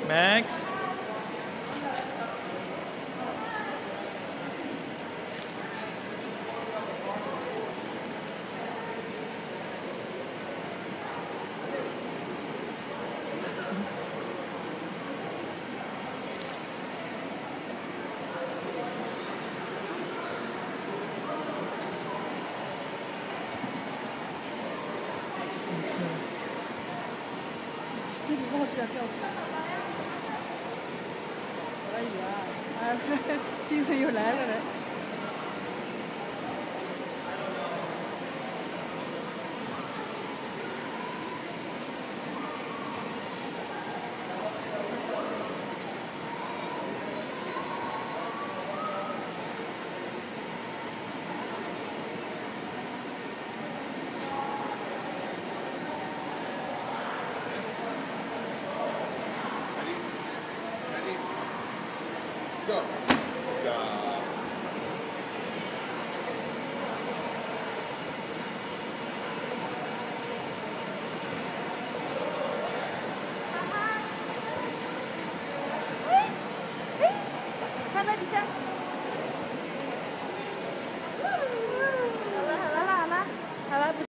Max. 这个帽子要吊起来。哎呀，精神又来了嘞。 Good job. Hey, 放在底下。